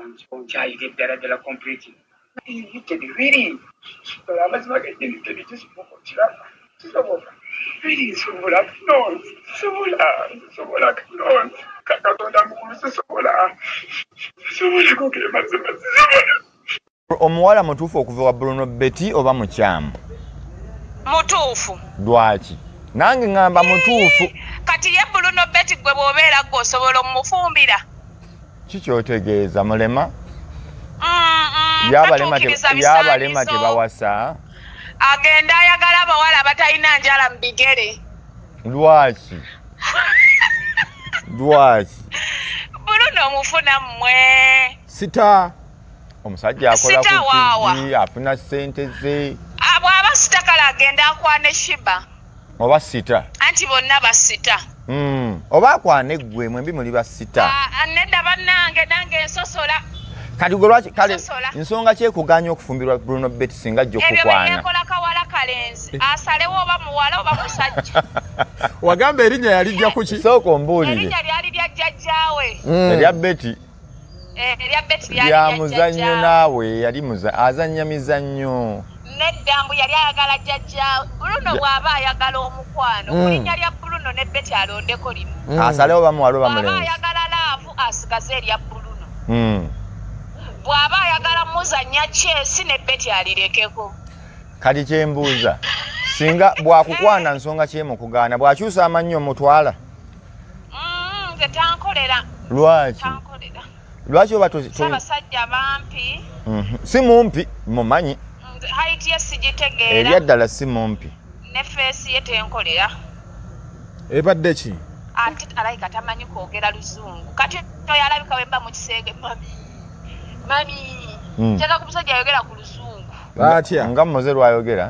on charge get dala complete. You can really. But I must make it just for chira. Really sobola no. Sobola no. Kakatonda mukulu sobola. Sobola ko kile mazima. Omuwala mutuufu okuva wa Bruno Betty oba mukyamu? Mutuufu. Lwaki? Nange ngamba mutuufu. Kati ye Bruno Betty gwe bw'obeera gwe osobola omufumbira. Kikyotegeeza mulema? Yabalema tebawasa. Agenda ayagala abawala abatalina njala mu bigere. Lwaki? Bruno omufuna mmwe. Sita. Omusajja akola ku TV afuna ssente ze. Bw'aba sita kale agenda akwana Shiba. Oba sita. Anti bonna basita. Oba akwana eggwe mwembi muli basita. Nedda bannange nange ensosola. Kati gwe lwaki kale nsonga ki ekuganya okufumbirwa Bruno Betty singa ajja okukwana? Ebyo yekola kawala kalenzi. Asalewo oba muwala oba musajja. Wagamba erinnya yalijja ku ki? Sooka ombuulire. Erinnya lyali lya jjajjaawe. Erya Betty. Erya Betty lyali lya muzannyo naawe yali azannya mizannyo. Nedda mbu yali ayagala jjajjaawe. Bruno bw'aba ayagala omukwano. Ku linnya lya Bruno ne Betty alondeko limu. Asalewo oba muwala oba mulenzi. Bw'aba ayagala laavu asigaze erya Bruno. Bw'aba ayagala muzannya Chelsea ne Betty alirekeko. Kati kyembuuza singa bwakukwana nsonga kyemukugaana bw'akyusa amannyo mutwala? Nze tankolera. Lwaki? Tankolera. Lwaki oba Abasajja bampi. Si mumpi mumanyi. Height ye sigitegeera. Erya ddala si mumpi. Ne face ye tenkolera. Ebadde ki? Ati alayika tamanyi kwogera luzungu. Kati toyalabika wemba mu kisenge mami. Chaka ku musajja ayogera ku luzungu. Atya nga Moze lwayogera?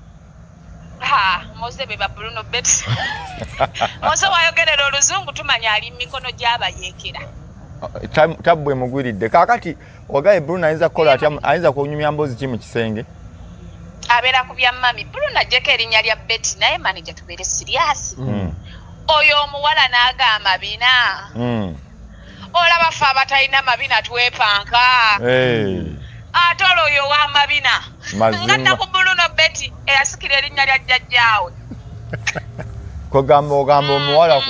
Moze beba Bruno Betty. Moze wayogerera oluzungu tumanya ali mikono gy'abayeekera. Tabwe mugwiridde. Kakati ogaye Bruno ayinza kukola atya, ayinza kunyumya mbozi ki mu kisenge? Abeera ku bya mami. Bruno ajjeko erinnya lya Betty naye manager tubeere serious. Oyo omuwala n'agamba bina. Olaba ffe abatalina mabina twepanka. Ate oyo w'amabina. Nga ku Bruno Betty eyasikira erinnya lya jjajjaawe. Ogamba omuwala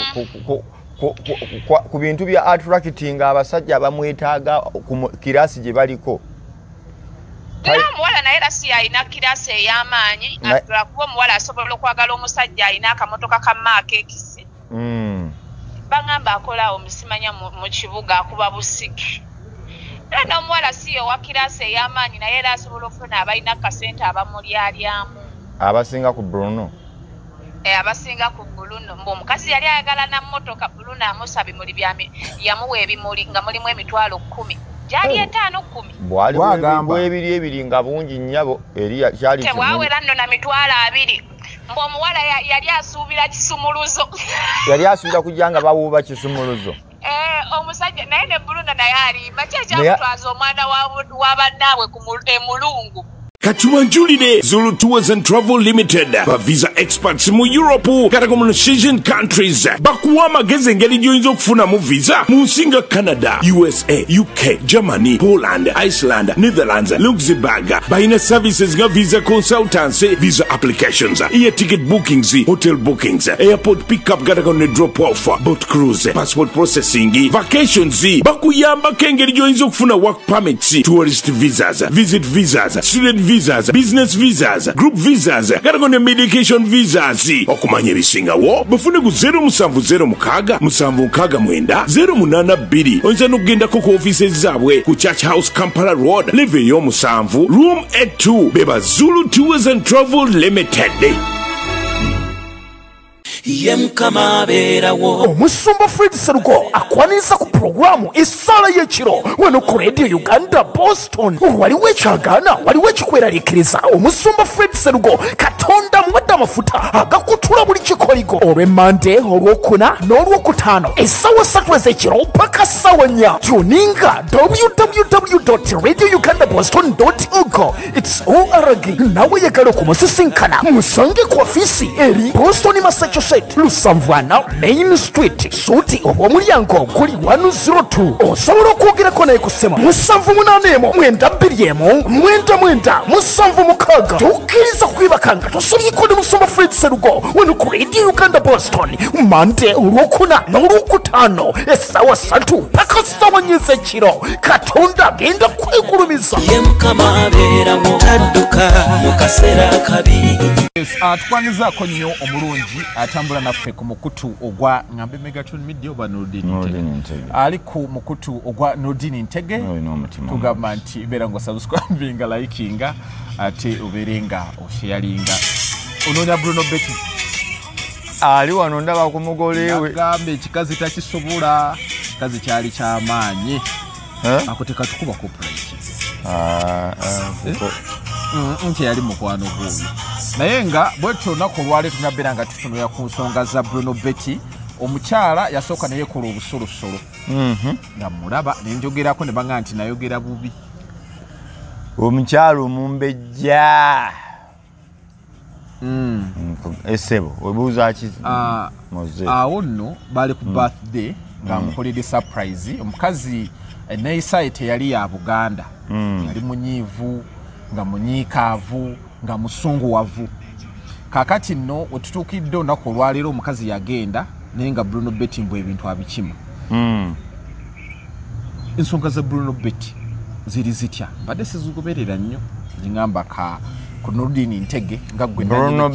ku bintu bya attracting abasajja abamwetaaga ku kiraasi gye baliko. Era omuwala naye era si alina kiraasi ey'amaanyi. Kuba omuwala asobola okwagala omusajja alina akamotoka ka Mark X. Bangamba akola omusimanya mu kibuga akuba busiki. Era n'omuwala si ye wa kiraasi ey'amaanyi naye era asobola okufuna abalina akasente abamulyalyamu. Abasinga ku Bruno? Abasinga ku Bruno. Omukazi yali ayagala na mmotoka Bruno amusa bimuli yamuwa ebimuli nga mulimu emitwalo 10. Gyali 5-10. Bw'ebiri ebiri nga bungi nnyabo eri kyali kimu. Tewawera nno na mitwalo 2. Omuwala yali asuubira kisumuluzo. Yali asuubira kujja nga bawuuba kisumuluzo. Omusajja naye ne Bruno naye alimba kyekyamutwaza omwana wa bannaabwe ku emulungu. Katuwanjulire Zulu Tours and Travel Limited ba visa experts mu Europe kata mu Asian countries bakuwa amagezi engeri gy'oyinza okufuna mu visa mu nsinga Canada, USA, UK, Germany, Poland, Iceland, Netherlands, Luxembourg. Bayina services nga visa consultancy, visa applications, air ticket bookings, hotel bookings, airport pickup kata ne drop off, boat cruise, passport processing, vacations. Bakuyambako engeri gy'oyinza okufuna work permits, tourist visas, visit visas, student visas, business visas, group visas, kata medication visas. Okumanya ebisingawo bufune ku 0707669 oyinza n'okugendako ku offices zaabwe ku Church House Kampala Road level y'omusanvu room 82 beba Zulu Tours and Travel Limited. Omusumba Fred Serugo akwaniriza ku programu Essala y'ekiro wano ku Radio Uganda Boston. Waliwo ekyagaana, waliwo ekikweraliikiriza. Omusumba Fred Serugo Katonda mwadde amafuta agakutula buli kikoligo olw'Emmande, olw'Okuna n'olw'Okutaano essaawa 3 ez'ekiro paka ssaawa 4. Tuninga www.radiougandaboston.org. It's ORG. Nawe yagala okumusisinkana musange ku afisi eri Boston, Massachusetts Street Lusamvana Main Street Suti obwomulyango guli 102 osobola okwogerako naye ku ssema 781 tukkiriza kwibakanga tosobyeko ne Musumba Fred Serugo wano ku Radio Uganda Boston Monday olwokuna n'olwokutaano essaawa 3 paka ssaawa 4 ekiro Katonda agenda kwegulumiza ye Mukama abeera mu kadduka mu kaseera kabi. Tukwanyizaako nnyo omulungi atambula naffe ku mukutu ogwa Ngambe Megaton Media oba Nordin Ntege ali ku mukutu ogwa Nordin Ntege tugamba nti beera ngo subscribinga likinga ate oberenga osharinga onoonya Bruno Betty ali wano ndaba ku mugole we agambe ekikazi takisobola ekikazi kyali kyamaanyi akoteka tukuba corporate nti yali mukwano gubi naye nga bwetyo olunaku olwali tunabeera nga tutunulira ku nsonga za Bruno Betty omukyala yasooka naye kola obusolosolo nga mulaba nenjogerako ne banga nti nayogera bubi omukyala omumbejja esebo obuuza ki awo nno bali ku birthday nga mukolere surprise omukazi eneeyisa teyali ya Buganda yali munyiivu nga munyiikaavu nga musunguwavu kakati nno wetutuukidde olunaku olwaleero omukazi yagenda naye nga Bruno Betty mbw ebintu abikima ensonga za Bruno Betty ziri zitya mbadde sizigoberera nnyo zingamba ku Nordin Ntege nga gwe Bruno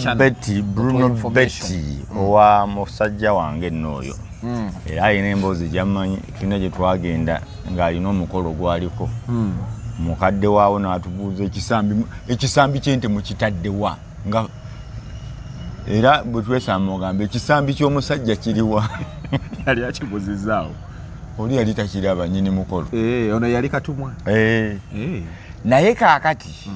Betty owa musajja wange nno oyo era alina emboozi gyammanyi tulina gye twagenda ng'alina omukolo gwaliko mukadde waawo n'atubuuza ekisambi kyente mukitaddewa nga era bwe twesamba ogamba ekisambi ky'omusajja kiriwa yali akibuzizaawo oli yali takiraba nnyini mukolo ono yali katumwa naye kaakati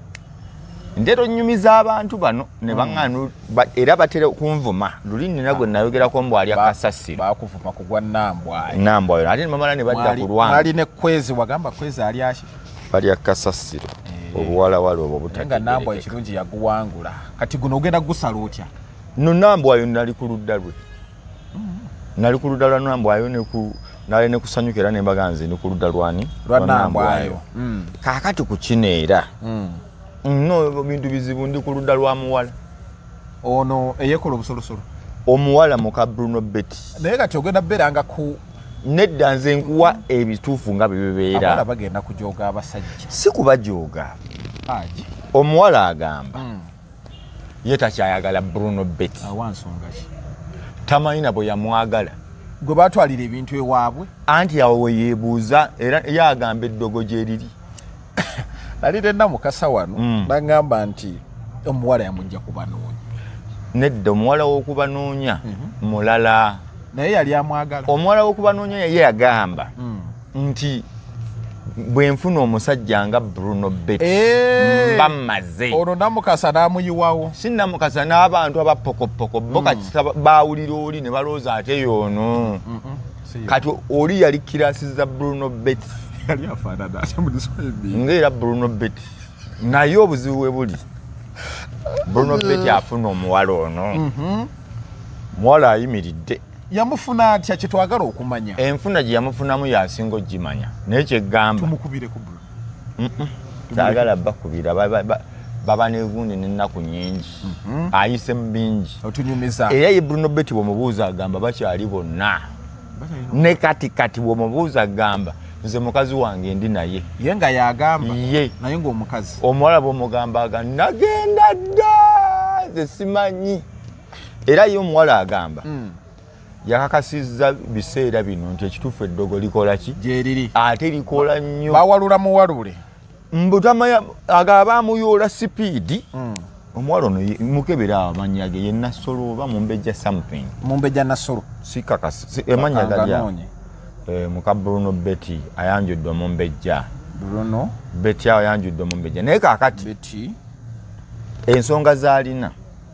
ndero nnyumiza abantu bano ne baŋŋaanu era batera kunvuma luli nina gwe nayogerako mbu ali akasasiro bakuvuma kugwa Nambwayo ate nemamala ne badda ku Lwanga ali ne Kwezi wagamba Kwezi ali aki bali akasasiro obuwalawala obwo butanenga Nambwayo ekirungi yaguwangula kati guno ogenda gusala otya no Nambwayo nali ku ludda lwe nali ku ludda lwa Nambwayo nali ne kusanyukira ne mbaganze ne ku ludda lwani lwa Nambwayo kaakati ku kino era no bintu bizibu ndi ku ludda lwa muwala ono eyekola obusolosolo omuwala muka Bruno Betty naye kati ogenda beeranga ku nedda nze nkuwa ebituufu nga bibeera abala bagenda kujooga abasajja si kubajooga omuwala agamba ye takyayagala Bruno Betty awansonga ki tamanyi na bwe yamwagala gwe batwalira ebintu ewaabwe anti awo we yeebuuza era yagamba eddogo gye riri nali tenna mukasa wano nagamba nti omuwala yamujja kubanoonya nedda omuwala w'okubanoonya mulala naye yali amwagala omuwala w'okubanoonya ye yagamba nti bwe nfuna omusajja nga Bruno Betty mba mmaze ono namukasa n'amuyiwawo si namukasa n'abantu abapokopoko bo kati baawulira oli ne balooza ate y'ono kati oli yali kirasi za Bruno Betty yali afaanana ate muliswahili ng'era Bruno Betty naye obuzibu we buli Bruno Betty afuna omuwala ono muwala ayimiridde yamufuna atya kye twagala okumanya enfuna gye yamufunamu yasinga ogimanya naye kyeggamba tumukubire ku Bruno kyagala bakubira baba negundi n'ennaku nnyingi ayise mu bingi otunyumiza era ye Bruno Betty bw'omubuuza agamba bakyali bonna ne kati bw'omubuuza agamba nze mukazi wange ndi naye ye nga yagamba ye naye ng'omukazi omuwala bw'omugamba nagenda dda nze simanyi era ye omuwala agamba yakakasizza biseera bino nti ekituufu eddogo likola ki gyeriri ate likola nnyo bawalula muwalule mbutamanya agaba amuyoola sipiidi omuwala ono mukebera amanya ge ye Nassolo oba Mumbejja something Mumbejja Nassolo si kakasi emanya galya muka Bruno Betty ayanjuddwa Mumbejja Bruno Betty ayanjuddwa Mumbejja naye kaakati Betty ensonga z'alina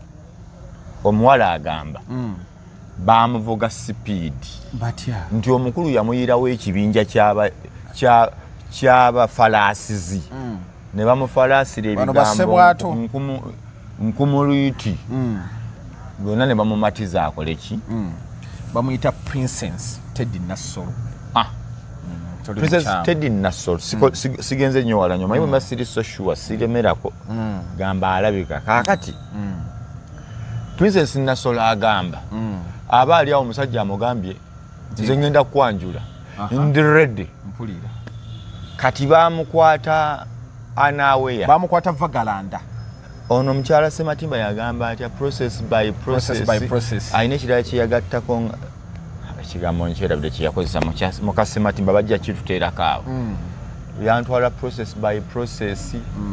omuwala agamba bamuvuga sipiidi batya nti omukulu yamuyirawo ekibinja ky'abafalaasizi ne bamufalaasira ebigambo nkumuluyiti gonna ne bamumatiza akole ki bamuyita Princess Teddy Nassolo. Princess Teddy Nassolo sigenze nnyo wala nnyo mayimu masiri so sure siremerako gamba alabika kakati Princess Nassolo agamba aba ali awo musajja amugambye nze ngenda kwanjula ndi ready mpulira kati bamukwata anaweya bamukwata Vagalanda ono mkyala Sematimba yagamba atya process by process ayina ekirala kyeyagattako ekigambo nkyerabire kyeyakozesa muka Sematimba bajja kituteerako awo yantwala process by process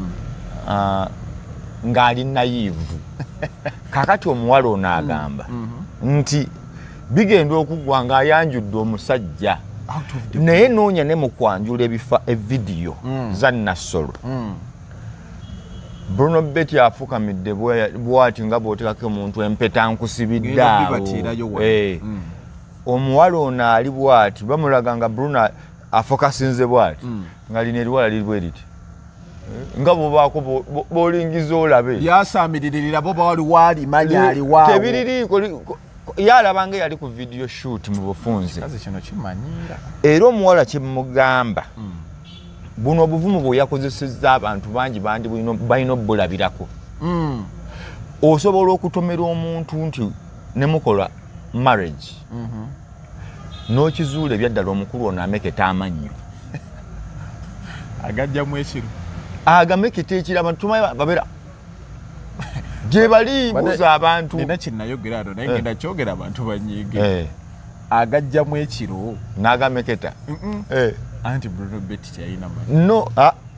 ng'ali nayivu kakati omuwala ono agamba nti bigenda okuggwa ng'ayanjudde omusajja naye noonya ne mu kwanjula evidiyo za Nassolo Bruno Betty afukamidde bwati nga bw'otekako omuntu empeta nkusibidde awo omuwala ono ali bwati bamulaga nga Bruno afokasinze bwati nga lino eriwala liri bwe riti nga bobaako b'olingiza olabe yasaamiririra bo bawali wali manya ali waawo tebiririiko yalabanga yali ku video shoot mu bufunze kazi kino kimanyira era omuwala kyemugamba buno obuvumu bwe yakozesezza abantu bangi bandi balina obbulabirako osobola okutomera omuntu nti ne mukola marriage n'okizuula ebyaddala omukulu ono ameketa amannyo agajjamu ekiro agameketa ekiro abantu tumanyi babeera gye bali buuza abantu nina kinnayogera ano naye ngenda kyogera abantu banyiige agajjamu ekiro n'agameketa anti Bruno Betty kyayina no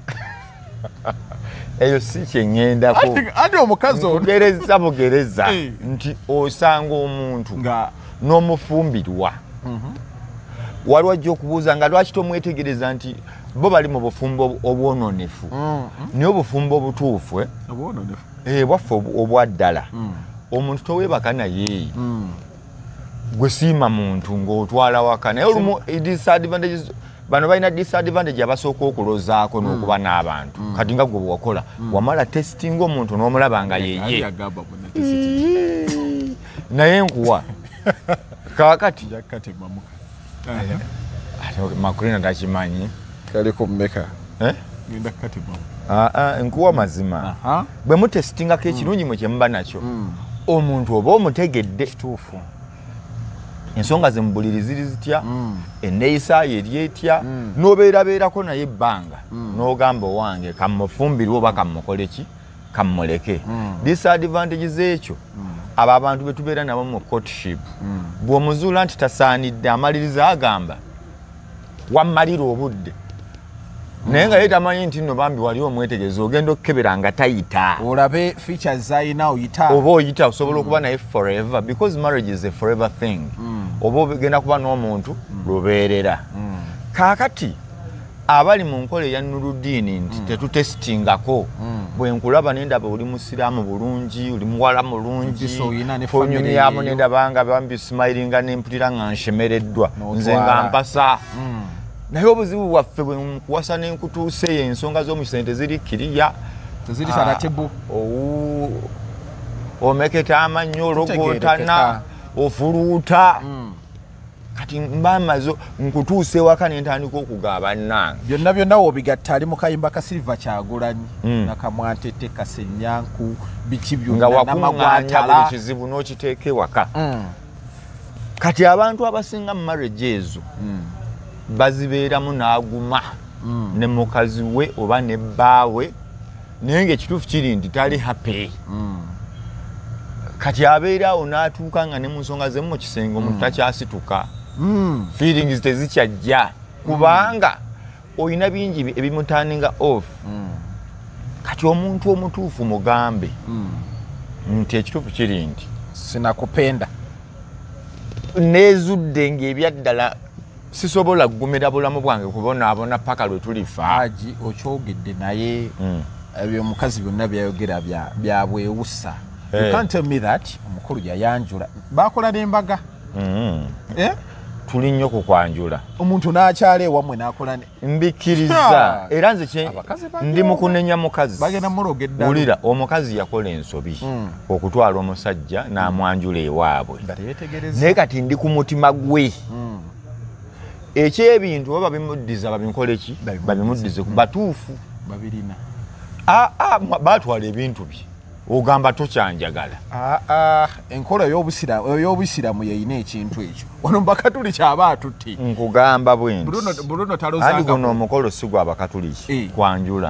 eyo si kyeŋŋendako anti omukazi ono bugereza nti osanga omuntu n'omufumbirwa waliwo ajja okubuuza nga lwaki tomwetegereza nti bo bali mu bufumbo obwononefu naye obufumbo obutuufu bwaffe obwaddala omuntu toweebaka naye gwe siima muntu ng'otwala waka naye olumu disadvantages bano balina disadvantage abasooka okulozaako n'okuba n'abantu kati nga gwe bwakola wamala testing omuntu n'omulaba nga yeye naye nkuwa kakati Makurina takimanyi kaliko mmeka ngenda katimamu nkuwa mazima bwe mutestingako ekirungi mwe kyemuba nakyo omuntu oba omutegedde kituufu ensonga ze mubuliri ziri zitya enneeyisa ye eri etya n'obeerabeerako naye ebbanga n'ogamba owange kamufumbirwe oba kamukole ki kamuleke disadvantages ekyo abo abantu be tubeera nabo mu courtship bw'omuzuula nti tasaanidde amaliriza agamba wammalira obudde naye nga ye tamanyi nti nno bambi wali omwetegereza ogenda okukebera nga tayita olabe features zayina oyita oba oyita osobola okuba naye forever because marriage is a forever thing oba ogenda kuba n'omuntu lubeerera kaakati abali mu nkola eya Nuruddin nti tetutesitingako bwe nkulaba nendaba oli musiraamu bulungi oli muwala mulungi fonyumi yamu nendabanga bambi smilinga nempulira nga nshemereddwa nze nga mpasa naye obuzibu bwaffe bwe nkuwasa nenkutuuse ensonga z'omukisa teziri kiriya teziri taratibu omeketa amannyo ologootana ofuluuta kati mbamazo nkutuuse waka nentandika okugaaba nnange byonna byonna wobigatta ali mu kayimba ka Silver Kyagulanyi nakamwatete kasenyanku biki byonna nga wakuŋŋaanya buli kizibu n'okiteeka ewaka kati abantu abasinga mu marriage ezo bazibeeramu n'aguma ne mukazi we oba ne bbaawe naye ng'ekituufu kiri nti tali happy kati abeeraawo n'atuuka nga ne mu nsonga zemu mu kisenge omuntu takyasituka feelings tezikyajja kubanga olina bingi ebimutandinga off kati omuntu omutuufu mugambe nti ekituufu kiri nti sinakupenda neezudde ng'ebyaddala sisobola kugumira bulamu bwange kubonaabona paka lwe tulifa aji okyogedde naye ebyo omukazi byonna byayogera byabwewusa you can't tell me that omukulu yayanjula bakola n'embaga tuli nnyo ku kwanjula omuntu n'akyala ewamwe n'akola mbikiriza era nze ndi mu kunenya mukazi bagenda mulogedda wulira omukazi yakola ensobi okutwala omusajja n'amwanjula ewaabwe naye kati ndi ku mutima gwe ekyebintu oba babimuddiza babimukole ki babimuddize ku batuufu babirina batwala ebintu bye ogamba tokyanjagala enkola ey'obusiramu yeyina ekintu ekyo wano bakatuliki aba atutte nkugamba bwenti Bruno andi guno omukolo si gwa bakatuliki kwanjula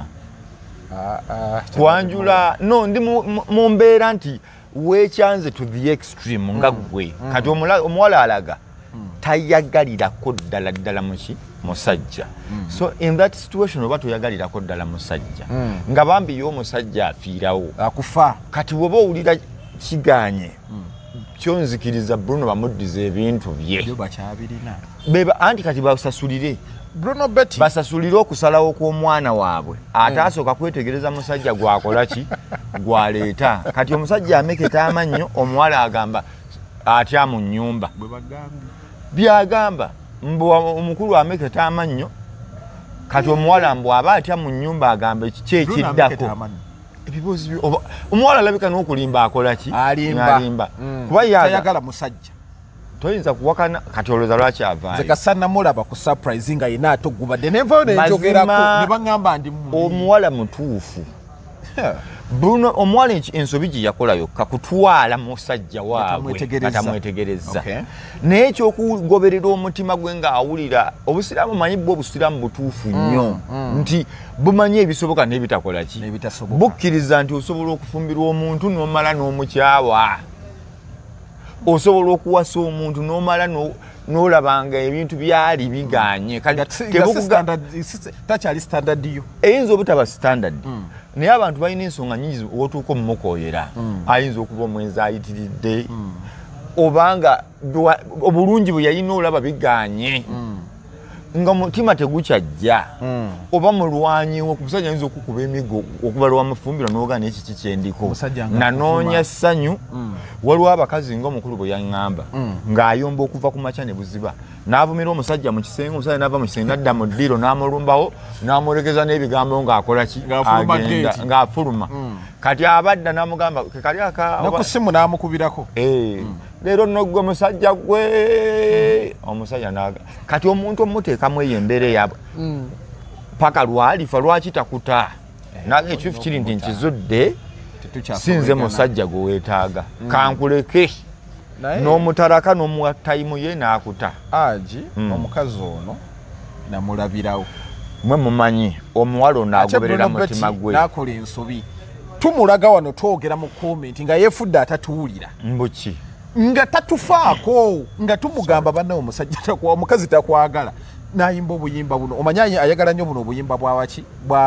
kwanjula no ndi mu mbeera nti weekyanze to the extreme nga gwe kati omuwala alaga tayagalirako ddala muki musajja so in that situation oba toyagalirako ddala musajja nga bambi y'omusajja afiirawo akufa kati woba owulira kiganye kyonzikiriza Bruno bamuddiza ebintu bye beba anti kati basasulire Bruno Betty basasulire okusalawo kw'omwana waabwe ate asooka kwetegereza musajja gwakola ki gwaleeta kati omusajja ameketa amannyo omuwala agamba atya mu nnyumba byagamba mbu omukulu ameketa amannyo kati omuwala mbu aba atya mu nnyumba agamba ekiki ekiddako ebibuuzi omuwala alabika n'okulimba akola ki alimba kuba tayagala musajja toyinza kuwakana kati olowooza lwaki avaayo zekasana mulaba ku surprise nga yina ate ogubadde nenvayo nenjogerako ne baŋŋamba ndi omuwala mutuufu Bruno omuwala ensobi gye yakola yokka kutwala musajja waabwe atamwetegereza naye ekyokugoberera omutima gwe ng'awulira obusiraamu manyi bwo obusiraamu butuufu nnyo nti bumanyi ebisoboka n'ebitakola ki bukkiriza nti osobola okufumbirwa omuntu n'omala n'omukyawa osobola okuwasa omuntu n'omala n'olabanga ebintu byali biganye takyali standard yo eyinza obutaba standard naye abantu balina ensonga nyingi wotuuka omumukoyera ayinza okuba omwenzi ayitiridde obanga obulungi bwe yalina olaba biganye nga mutima tegukyajja oba mulwanyiwo ku musajja ayinza okukuba emigo okubala wamufumbira n'ogaana ekiki kyendiko nanoonya ssanyu waliwo abakazi ng'omukulu bwe yaŋŋamba ng'ayomba okuva ku makya ne buziba n'avumira omusajja mu kisenge omusajja n'ava mu kisenge n'adda mu ddiiro n'amulumbawo n'amulegeza n'ebigambo ng'akola ki agenda ng'afuluma kati abadda n'amugamba kali nakusimu n'amukubirako leero nogwe musajja gwe omusajja naga kati omuntu omuteekamu eyo embeera eyabwe paka lwalifa lwaki takuta naga ekifu kiri nti nkizudde sinze musajja gwe weetaaga kankuleke n'omutaraka n'omuwa tayimu ye n'akuta aji omukazi ono namulabirawo mwe mumanyi omuwala ono agoberera mutima gwe n'akola ensobi tumulaga wano twogera mu komenti nga yeefudde atatuwulira mbuki nga tatufaako nga tumugamba banne omusajja takwa omukazi takwagala nayimba obuyimba buno omanyi ayagala nnyo buno obuyimba bwawaki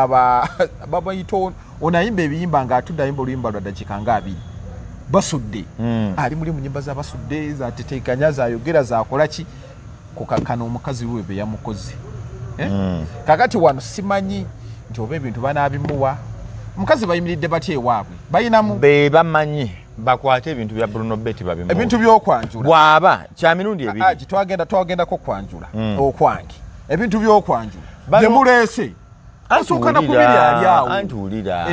babayita onayimba ebiyimba nga atudde ayimba oluyimba lwa dakiika nga 2 basudde ali muli mu nyimba z'abasudde zateteekanya zayogera zakola ki kukakkana omukazi we be yamukoze kakati wano simanyi nti oba ebintu banaabimuwa omukazi bayimiridde batya ewaabwe bayinamu be bamanyi bakwate ebintu bya Bruno Betty babimuwa ebintu by'okwanjula bwaba kya mirundi ebiri twagendako kwanjula okwange ebintu by'okwanjula byemuleese asooka na kubiri ali awo antuwulira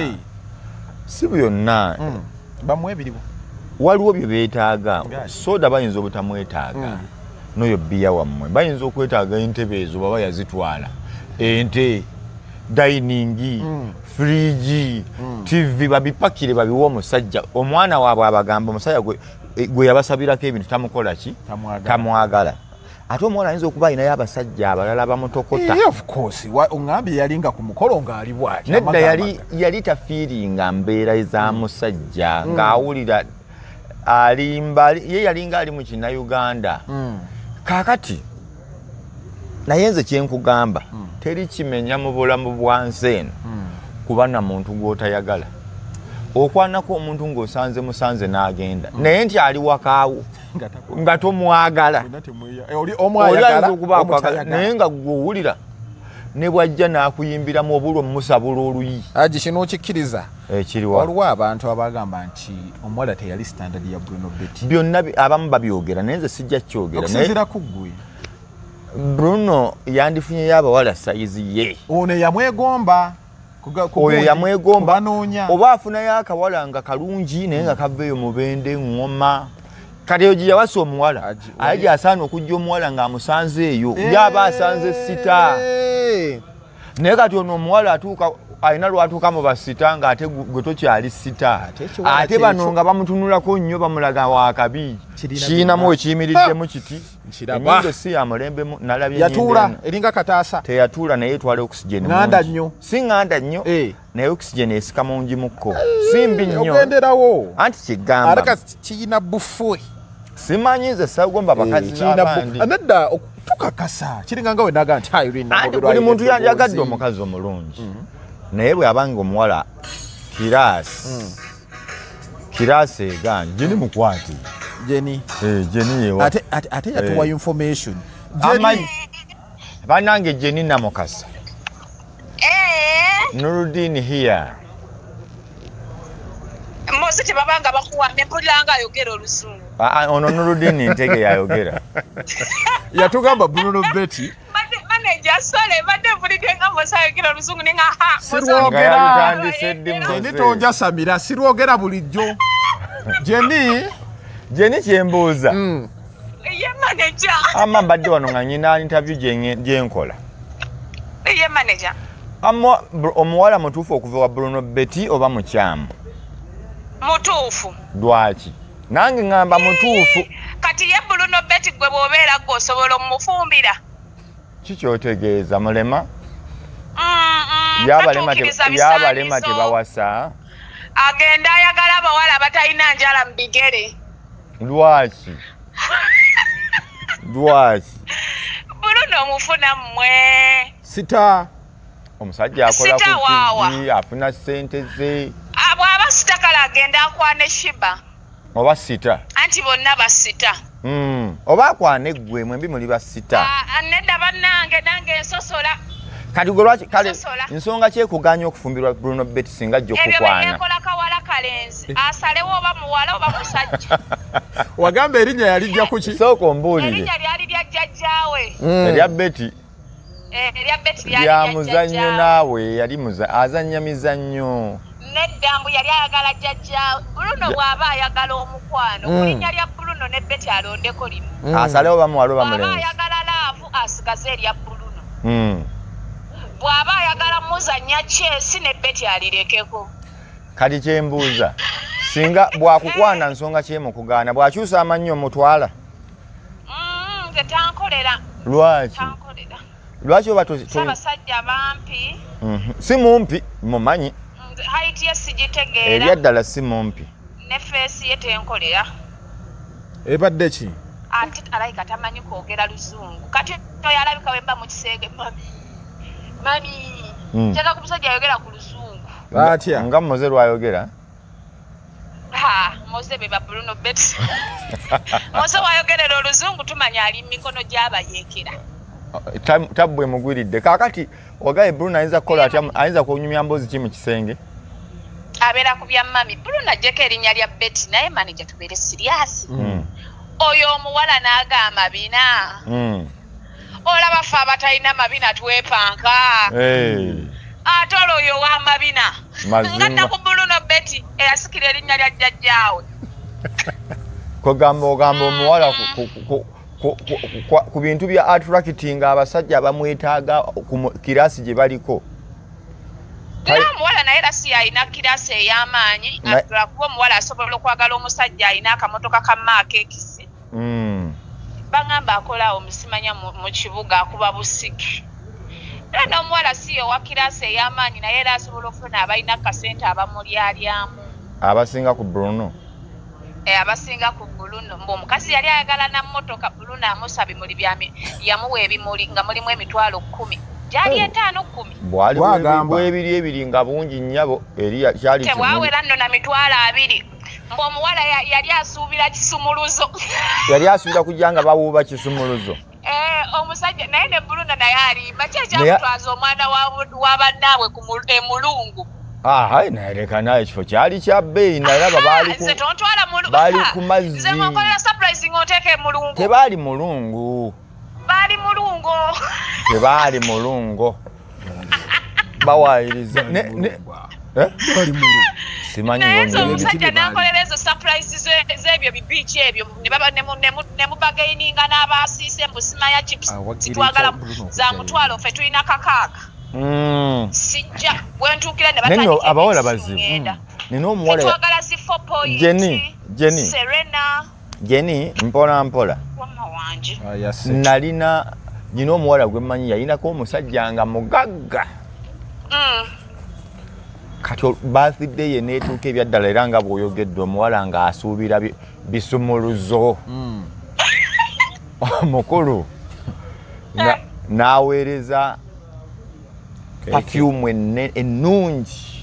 si byonna bamuwa ebiriwo waliwo bye beetaaga soda bayinza obutamwetaaga n'oyo bbiya wammwe bayinza okwetaaga entebe ezo baba yazitwala ente diningi friji TV babipakire babiwa omusajja omwana waabwe abagamba omusajja gwe yabasabirako ebintu tamukola ki tamwagala ate omwana ayinza okuba ayinayo abasajja abalala bamutokota of course oŋŋambye yalinga ku mukolo ng'ali bwati nedda yali tafiiringa mbeera za musajja ng'awulira alimba ye yalinga ali mu kinnayuganda kaakati naye nze kyenkugamba teri kimenya mu bulamu bwansi eno kuba na muntu gw'otayagala okwanako omuntu ng'osanze musanze n'agenda naye nti ali wakaawo nga tomwagala naye nga gw'owulira ne bwajja n'akuyimbiramu obulwa omusabula oluyi aji kino okikkiriza ekiriwa waliwo abantu abagamba nti omuwala teyali standard ya Bruno Betty byonna abamu babyogera naye nze sijja kyogera okusinziira ku ggwe Bruno yandifunye y'abawala sayizi ye. Ono yamwegomba. Oyo yamwegomba banoonya. Oba afuna y'akawala nga kalungi naye nga kaveeyo mubende ngoma. Kati oyo gye yawasa omuwala. Aye asaana okujja omuwala ng'amusanze eyo. Yaba asanze sita. Naye kati ono omuwala atuuka alina lwatuuka mu basita ng'ate gwe tokyali sita. Ate bano nga bamutunulako nnyo bamulaga wakabi. Kiinamu ekiyimiriddemu kiti. Ennyindo si ya mulembe nalabye yatuula eringa kataasa. Teyatuula naye etwala oxygen. Nganda nnyo. Si nganda nnyo. Naye oxygen esika mungi mukko. Simbi nnyo. Ogenderawo. Anti kigamba. Alaka kiyina bufwe. Simanyi nze sagomba bakazi n'abandi. Anadda tukakasa. Kiringa nga we naga nti Irene. Buli muntu yagadde omukazi omulungi. Naye bw'abanga omuwala Kirasi eganje Jenny mukwati. Jenny. Jenny yewa. Ate yatuwa information. Jenny. Banange Jenny namukasa. Nuruddin here. Mose tebabanga bakuwamye mpuliranga ayogera Oluzungu. Ono Nuruddin ntege yayogera. Yatugamba Bruno Betty. Manager sole badde vulide nga Mose ayogera Oluzungu ne nga ha. Sirwogera. Jenny tonja Samira sirwogera bulijjo. Jenny kyembuuza. Ye manager. Amma mbadde wano nga nyina interview gyenkola. Ye manager. Amma omuwala mutuufu okuva wa Bruno Betty oba mukyamu? Mutuufu. Lwaki? Nange ngamba mutuufu. Kati ye Bruno Betty gwe bw'obeera gw'osobola omufumbira. Kikyotegeeza mulema? Yabalema tebawasa. Agenda ayagala abawala abatalina njala mu bigere. Lwaki? Bruno omufuna mmwe. Sita. Omusajja akola ku TV afuna ssente ze. Bw'aba sita kale agenda akwana Shiba. Oba sita. Anti bonna basita. Oba akwana eggwe mwembi muli basita. Nedda bannange nange ensosola. Kati gwe lwaki kale nsonga kyekuganya okufumbirwa Bruno Betty singa ajja okukwana. Ebyo byekola kawala kalenzi. Asalewo oba muwala oba musajja. Wagamba erinnya yalijja kuki? Sooka ombuulire. Erinnya lyali lya jjajjaawe. Erya Betty. Erya Betty lyali lya muzannyo naawe yali azannya mizannyo. Nedda mbu yali ayagala jjajjaawe. Bruno bw'aba ayagala omukwano. Kulinnya lya Bruno ne Betty alondeko limu. Asalewo oba muwala oba mulenzi. Bw'aba ayagala laavu asigaze erya Bruno. Bw'aba ayagala muzannya Chelsea ne Betty alirekeko. Kati kyembuuza singa bwakukwana nsonga kyemukugaana bw'akyusa amannyo mutwala. Nze tankolera. Lwaki? Lwaki oba abasajja bampi? Si mumpi mumanyi. Height ye sigitegeera. Erya ddala si mumpi. Ne face ye tenkolera. Ebadde ki? Ati alayika tamanyi kwogera Luzungu. Kati toyalabika wemba mu kisenge mami. Njagala ku musajja ayogera ku Luzungu. Atya nga Moze lwayogera? Moze beba Bruno Betty. Moze wayogerera Oluzungu tumanya ali mikono gy'abayeekera. Tabbwe mugwiridde. Kaakati ogaye Bruno ayinza kukola atya ayinza kunyumya mboozi ki mu kisenge? Abeera ku bya mami. Bruno ajjeko erinnya lya Betty naye manager tubeere siriasi. Oyo omuwala n'agamba bina. Olaba ffe abatalina mabina twepanka. Ate oyo w'amabina. Ngatta ku Bruno Betty eyasikira erinnya lya jjajjaawe. Ogamba omuwala ku bintu bya attracting abasajja bamwetaaga ku kirasi gye baliko. Omuwala naye era si alina kirasi ey'amaanyi. Kuba omuwala asobola okwagala omusajja alina akamotoka ka maaka ekisi. Bangamba akola omusimanya mu kibuga akuba busiki. Era n'omuwala si owa kirasi ey'amaanyi naye era asobola okufuna abalina kasente abamulyalyamu. Abasinga ku Bruno. Abasinga ku Bruno omukazi yali ayagala na mmotoka Bruno amusa bimuli yamuwa ebimuli nga mulimu emitwalo 10. Gyali 5-10. Bwebiri nga bungi nnyabo eri kyali kimu. Tewawera nno na mitwalo 2. Mbu omuwala yali asuubira kisumuluzo. Yali asuubira kujja nga bawuuba kisumuluzo. Omusajja naye ne Bruno naye alimba kyekyamutwaza omwana wa bannaabwe e Mulungu. Hayi naye leka naye ekifo kyali kya bbeeyi nalaba baali ku mazzi. Nze nkola surprising oteeke Mulungu. Tebaali Mulungu. baali mulungo tebaali mulungo bawayiriza naye omusajja nankolera ezo surprise z'ebyo bibiiki ebyo ne mubagaininga n'abasiise mbusimaya chips zitwagala za mutwalo ffe tulina kakaaga sijja bwentuukira ne abawala bazibu nina omuwala twagala zi 4 point Serena Jenny mpola mpola nalina nina omuwala gwe mmanyi yayinako omusajja nga mugagga kati birthday ye neetuuka ebyaddala era nga bw'oyogedde omuwala nga asuubira bisumuluzo mukulu n'aweereza perfume ennungi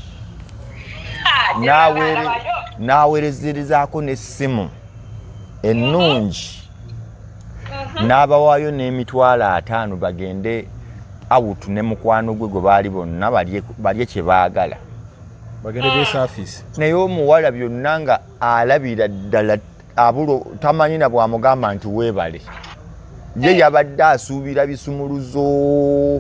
n'aweerezerezaako n'essimu ennungi n'abawaayo n'emitwalo 5 bagende awutu ne mukwano gwe gwe baali bonna balye kye baagala naye omuwala byonna nga alabira ddala abulo tamanyi na bwamugamba nti weebale ye yabadde asuubira bisumuluzo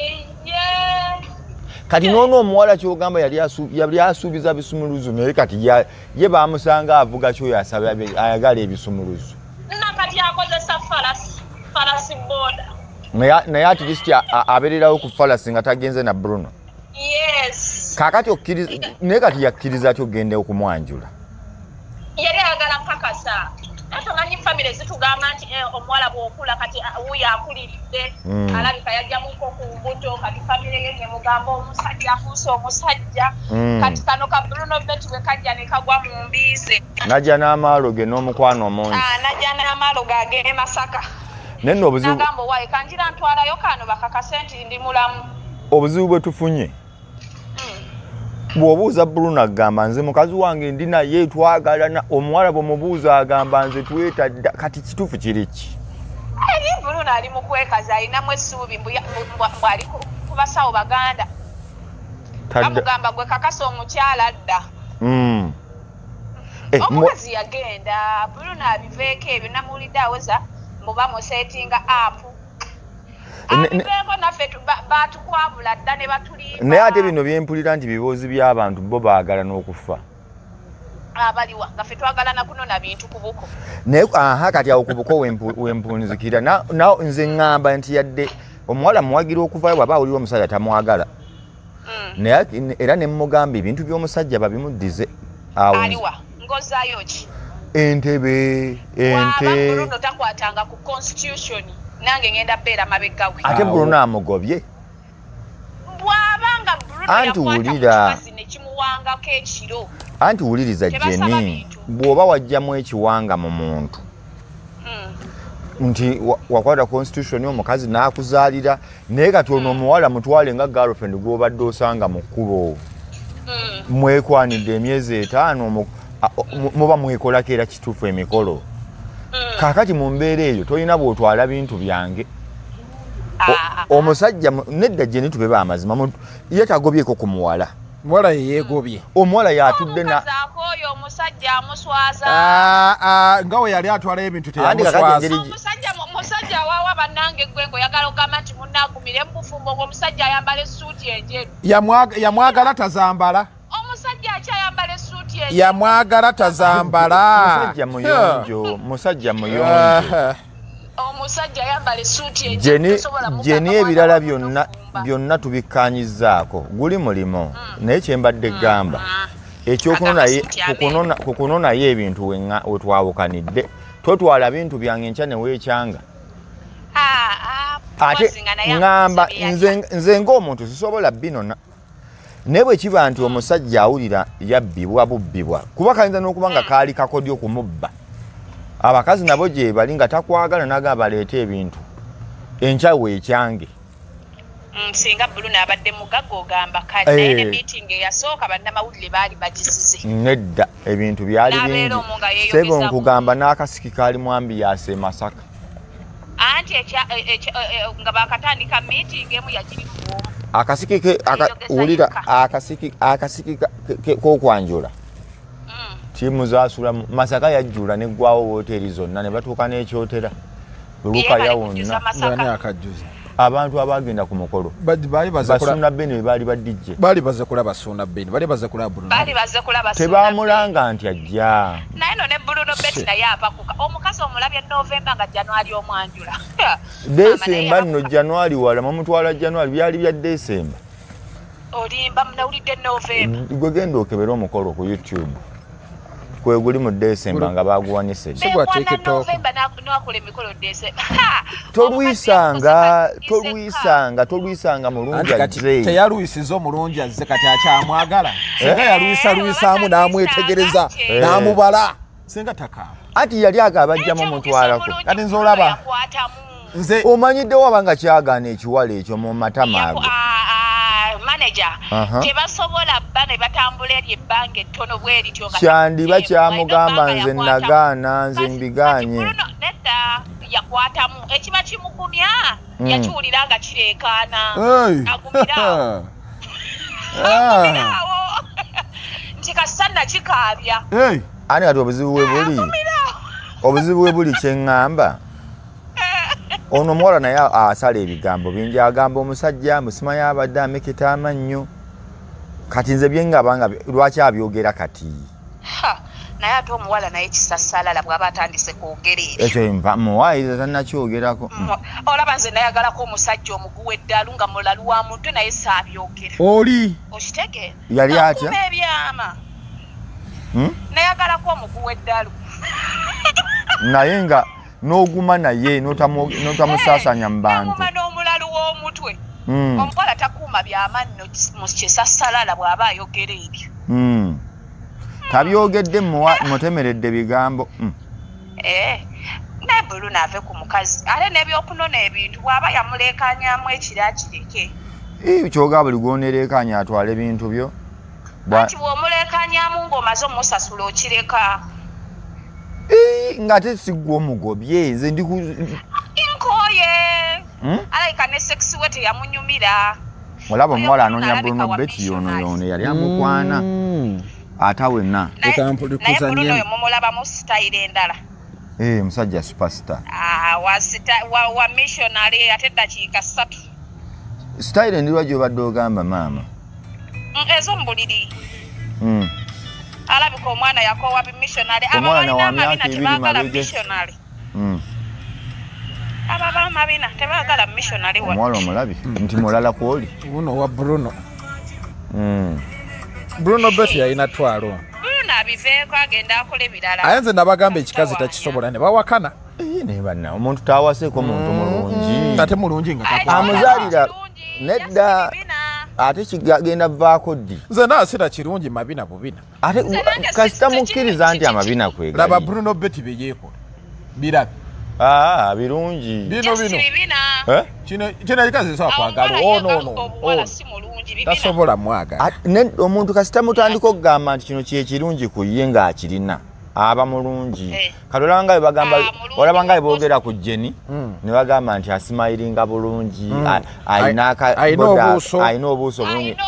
kati noono omuwala kyogamba yali asuubiza bisumuluzo naye kati ye bamusanga avuga kyoyo asaba ayagala ebisumuluzo nakati akozesa falasi boda naye at least abeererawo ku falasi nga tagenze na Bruno. Yes. Kakati okkiriza naye kati yakkiriza kyogende okumwanjula. Yali ayagala mpakasa. Atamanyi family zitugamba nti omuwala bw'okula kati wuyo akulidde alabika yajjamuko ku mbuto kati family ye nemugamba omusajja afuuse omusajja kati kano ka Bruno beti bwe kajja ne kagwa mu mbize. Najja n'amaalo ge n'omukwano omungi. Najja n'amaalo gage Masaka. Nenno obuzibu. Nagamba wae kanjira ntwalayo kano bakakase nti ndi mulamu. Obuzibu bwe tufunye. Bw'obuuza Bruno agamba nze mukazi wange ndi naye twagala omuwala bw'omubuuza agamba nze twetadda kati kituufu kiriki. Bruno ali mu kwekaza alinamu essuubi bw'ali ku basawo Baganda. Bamugamba gwe kakasa omukyala adda. Omukazi yagenda Bruno abiveeko ebyo namuwulidde aweza muba musetinga apu. Batukwabula dda ne batulimba. Naye ate bino byempulira nti biboozi by'abantu bo baagala n'okufa. Baliwa nga ffe twagalana kunona bintu ku buko. Naye kati awo ku buko wempunzikira nze ŋŋamba nti yadde omuwala muwagira okuvayo bw'aba awulira omusajja tamwagala. Naye era ne mmugamba ebintu by'omusajja babimuddize awo. Aliwa ngozaayo ki? Entebe ente. Bruno takwatanga ku constitution. Nange ngenda beera mabega we. Ate Bruno amugobye. Bwabanga Bruno yakwata nekimuwangako ekiro. Anti wuliriza Jenny bw'oba wajjamu ekiwanga mu muntu nti wakwata constitution omukazi n'akuzaalira naye kati ono omuwala mutwale nga girlfriend gw'obadde osanga mu kkubo mwekwanidde emyezi 5 muba mwekolako era kituufu emikolo kaakati mu mbeera eyo tolina bw'otwala bintu byange omusajja nedda Jenny tube baamazima ye tagobyeko ku muwala muwala yeegobye omuwala yatudde na oyo omusajja amuswaza nga we yali atwala ebintu teyamuswaza omusajja waawa bannange gwengo yagala ogamba nti munnagumire mubufumbo ng'omusajja ayambala essuuti enjeru yamwagala tazambala omusajja akyayambala essuuti enjeru yamwagala tazambala musajja muyonjo omusajja ayambala essuuti enjeru Jenny ebirala byonna tubikkaanyizaako guli mulimo naye kyembadde gamba ekyokunonayo ebintu we twawukanidde totwala bintu byange nkya ne weekyanga ate ŋŋamba nze ng'omuntu sisobola binona naye bwe kiba nti omusajja awulira yabbibwa bubbibwa kuba kayinza n'okuba nga kaali kakodyo kumubba abakazi nabo gye bali nga takwagala nagamba baleete ebintu enkya weekyange singa Bruno abadde mugagga ogamba kale naye ne meeting eyasooka bannamawulire baali bagisize nedda ebintu byali bingi sebo nkugamba n'akasiki kaali mu ambiyansi e Masaka anti nga bakatandika meeting emu yakiri kuwoma akasiki wulira akasiki k'okwanjula tiimu zaasula Masaka yajjula neggwawo wooteri zonna ne batuuka n'ekyotera Luka yawonna ngani akajuza abantu abagenda ku mukolo bali basuna bene bali badijje bali baze kulaba Sunda Ben bali baze kulaba Bruno bali baze kulaba tebamulanga nti ajja naye no ne Bruno Betty naye apakuka omukazi omulabye November nga January omwanjula December no January wala mumutwala January byali bya December olimba mnawulidde November gwe genda okebera omukolo ku YouTube kwe guli mu December nga baguwanise sigwa TikTok November nakole mikolo December tolwisanga mulungi azze teyaluisizo mulungi azze kati akyamwagala singa yaluisaamu n'amwetegereza n'amubala singa taka ati yali agabajjamu omutwalako kati nze olaba nze omanyidde wabanga kyagaana ekiwala ekyo mu matama ago manager tebasobola bane batambula eri ebbanga ettono bwerityo kyandiba kyamugamba nze nagaana nze mbiganye nedda yakwatamu ekiba kimugumya yakiwulira nga kireekaana agumirawo nti kasanna kikaabya ani kati obuzibu bwe buli kyeŋŋamba ono muwala naye asala ebigambo bingi agamba omusajja musima yabadde ameketa amannyo kati nze byengabanga lwaki abyogera kati naye ate omuwala naye kisassalala bw'aba atandise kwogera ekyo muwaayiza tannakyogerako olaba nze nayagalako omusajja omuguwa eddalu nga mulalu wa muntu naye saabyogera oli okitegeera yali atya ebyama nayagalako omuguwa eddalu naye nga n'oguma naye n'otamusaasanya mu bantu n'omulalu w'omutwe omuwala takuuma byamanno mu kisassalala bw'aba ayogera ebyo tabyogedde mutemeredde bigambo naye Bruno ave ku mukazi ate n'ebyokunona ebintu bw'aba yamuleekanyamu ekira kireke kyoga buli gwonereekanya atwala ebintu byo ati bw'omuleekanyamu ng'omaze omusasula okireka ng'ate siggwa omugobye nze nkooye alayika ne sekisi we teyamunyumira olaba omuwala anoonya Bruno Betty yono yali amukwana ate wenna naye Bruno oyo mumulabamu sitayiro endala musajja superstar wa missionary ate eddakiika 3 sitayiro endirwa gy'obadde ogamba maama ez'omubuliri alabika omwana yakoowa missionary ababalina amabina tebaagala missionary ababa amabina tebaagala missionary omwala omulabi nti mulala kwoli uno wa Bruno Bruno Betty yalina twalo Bruno abiveeko agenda akola ebirala ayenze nabagamba ekikazi takisobola ne bawakana naye banna omuntu tawaseeko omuntu mulungi ate mulungi nga amuzaalira nedda ate kigenda vaako ddi nze naasira kirungi mabina bubina ate kasita mukkiriza nti amabina kwegali laba Bruno Betty byeyeekola birabe birungi kino ekikazi sobola kwagala tasobola mwagala omuntu kasita mutandika okugamba nti kino kyekirungi ku ye ng'akirina aba mulungi kati olaba nga boogera ku Jenny ne bagamba nti asimayiringa bulungi alina obuuso bulungi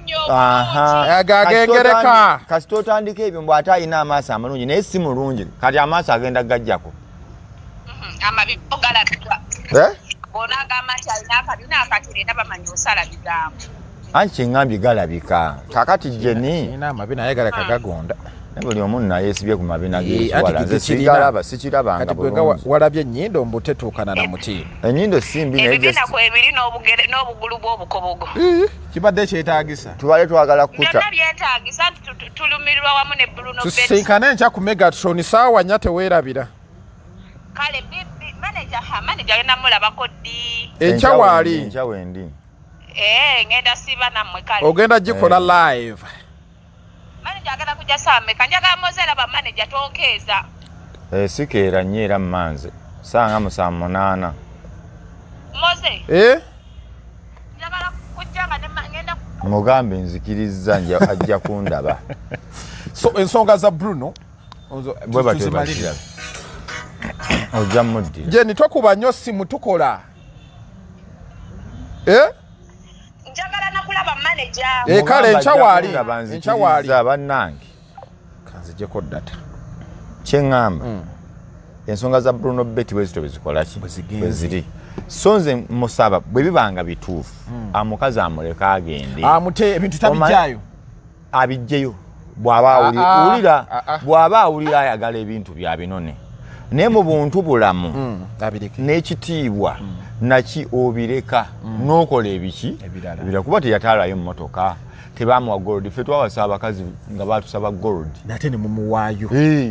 agagengereka kasita otandika ebyo mbw ate alina amaaso amalungi naye si mulungi kati amaaso agenda gajjako amabibo galabika bona agamba nti alina akabina akatirenda bamanyi osala bigambo anti kyeŋŋambye galabika kakati Jenny amabina naye galeka gagonda buli omu nayesibye ku mabina g'ekiwala sikirabanga bulungi walabye ennyindo mbu tetuukana na mutiini ennyindo simbi ebibina kwebiri n'obugulu bw'obukobogo kibadde kyetaagisa tubale twagala kuta byonna byetaagisa tulumirirwa wamu ne Bruno Betty tusinkane enkya ku Megatron saawa nnya teweerabira kale manager agenda mulabako ddi enkya waali enkya wendi ngenda siba nammwe kale ogenda gikola live manager agenda kujja saa mmeka njagala mozera ba manager tonkeeza sikeera nnyo era mmanze saa nga 8:30 moze njagala kujja nga ngenda mugambe nzikiriza ajja kundaba so ensonga za Bruno bwe batebalira ojja muddira Jenny twakuba nnyo simu tukola njagala nakulaba manager kale enkya waali bannange kanzijeko data kyeŋŋamba ensonga za Bruno Betty wezito bezikola ki bweziri so nze musaba bwe bibanga bituufu amukazi amuleka agende amute ebintu tabijjayo abijjeyo bw'aba awulira ayagala ebintu bya binone naye mu buntu bulamu n'ekitiibwa naki obireka n'okola ebiki ebirala kuba teyataalayo mu motoka tebamuwa gold ffe twawasa abakazi nga batusaba gold nate ne mumuwaayo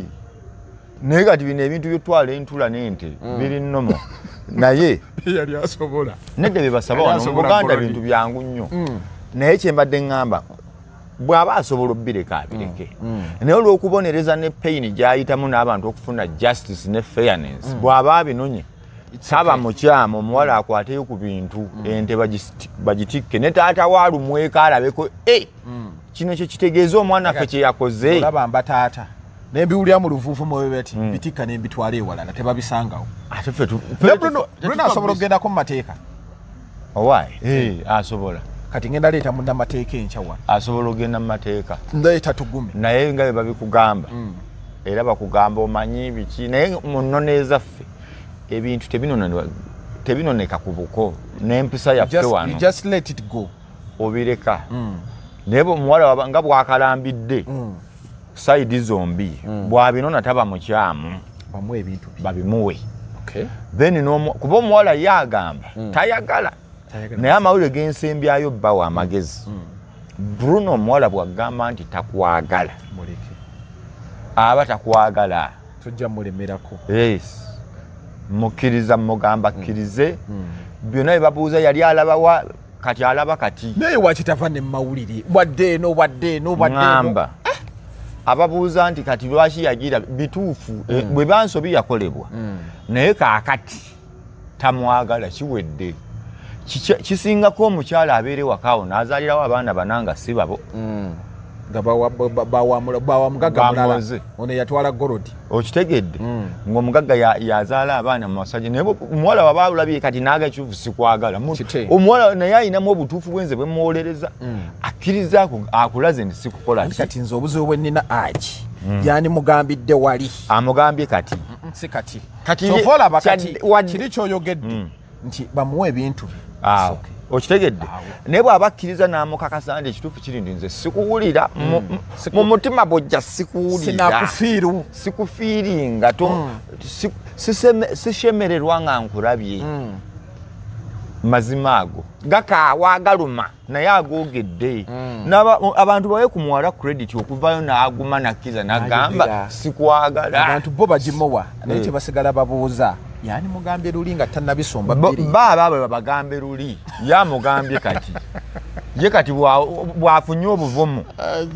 naye kati bino ebintu byotwala entula n'ente biri nnomo naye yali asobola nedde bebasaba wano mu Buganda bintu byangu nnyo naye kyembadde ŋŋamba bw'aba asobola obbireka abireke naye olw'okubonereza ne pain gy'ayitamu n'abantu okufuna justice ne fairness bw'aba abinonye saba mukyama omuwala akwateyo ku bintu ente bagitikke ne taata waalumweka alabeko kino kye kitegeeza omwana ffe kye yakoze olaba mba taata nembiwulira mu luvuufu mubebeti bitikka nembitwala ewalala tebabisangawo ate Bruno asobola okugendako mu mateeka owaayi asobola kati ngenda leeta munnamateeka enkyawa asobola ogenda mu mateeka ndeeta tugume naye nga bwe babikugamba era bakugamba omanyi biki naye mu nnono ezaffe ebintu tebinoneka ku buko n'empisa yaffe wano just let it go obireka naye omuwala nga bwakalambidde saidi zombi bwabinona taba mukyamu bamuwe ebintu babimuwe then kuba omuwala yagamba tayagala naye amawulire g'ensembyayo bbawa amagezi Bruno omuwala bwagamba nti takwagala aba takwagala tojja mulemerako mukkiriza mugamba akkirize byonna byebabuuza yali alabawa kati alaba kati naye wakitava ne mawulire wadde eno ŋŋamba ababuuza nti kati lwaki yagira bituufu bwe bansobi yakolebwa naye kaakati tamwagala kiwedde kisingako omukyala abeere wakaawo n'azaalirawo abaana bananga si babo nga bawamugagga mulala ono yatwala gorodi okitegedde ng'omugagga yazaala abaana mu masajja naye omuwala waba alabye kati naaga kifufu sikwagala omuwala naye ayinamu obutuufu bwenze bwemuwolereza akkiriza akulaze nti sikukola kati nze obuzibu bwe nnina agi yani mugambidde wali amugambye kati si kati kyova olaba kati kiri kyoyogedde nti bamuwe ebintu okitegedde naye bw'aba akkiriza n'amukakasa nti ekituufu kiri nti nze sikuwulira mu mutima bwojja sikuwulira sikufiiringa sishemererwa nga nkulabye mazima ago gakaawa agaluma naye agoogedde abantu bawe ku muwala credit okuvayo n'aguma nakkiriza n'agamba sikwagala abantu bo bagimuwa naye kye basigala babuuza yani mugambye luli nga tannabisomba baba bwe babagambe luli yamugambye kati ye kati bwafunye obuvumu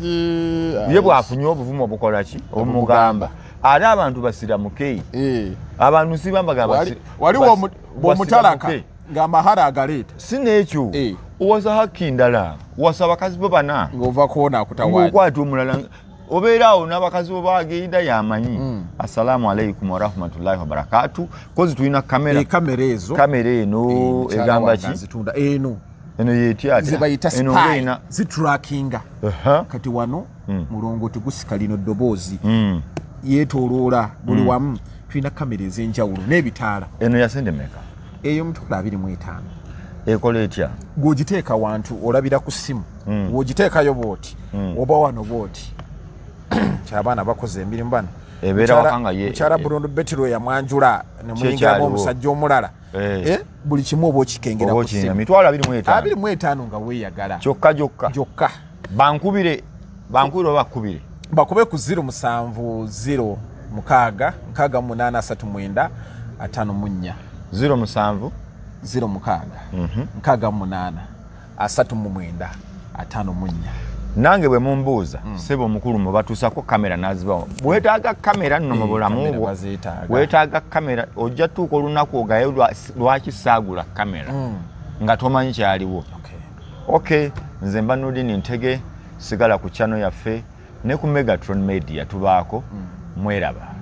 ye bwafunye obuvumu obukola ki omugamba ate abantu basiramuke abantu sibambaga waliwo bw'omutalaka ng'amahara agaleeta si n'ekyo owasa hakki ndala wasa bakazi bo bana ng'ova kuwona akutawaanya ng'okwata omulala obeeraawo n'abakazi bo bagenda yamanyi assalamu alaikum warahmatullahi wabarakatu kozi tulina kamera eno egamba ki eno yetyata eno zitrackinga kati wano mulongoti gusika lino ddoboozi yeetooloola buli wamu tulina kamera ez'enjawulo n'ebitaala eno yasende meka eyo mutula 25 ekola etya gw'ogiteeka wantu olabira ku ssimu w'ogiteekayo bwoti oba wano bwoti kyabaana bakoze emirimu bano mukyala Bruno Betty lwe yamwanjula nemuyingiramu omusajja omulala buli kimu oba okikengera ku ssimu emitwalo 25 nga weeyagala kyokka bankubire oba bakkubire bakube ku 070 6 683 54 07 06 68 39 54 nange bwe mumbuuza sebo omukulu mubatuusako kamera nazibawo bwetaaga kamera nno mu bulamu bwo wetaaga kamera ojja tuuka olunaku ogaye lwaki saagula kamera nga tomanyi kyaliwo okay nze mba Nurdin Ntege sigala ku channel yaffe ne ku Megatron Media tubaako mweraba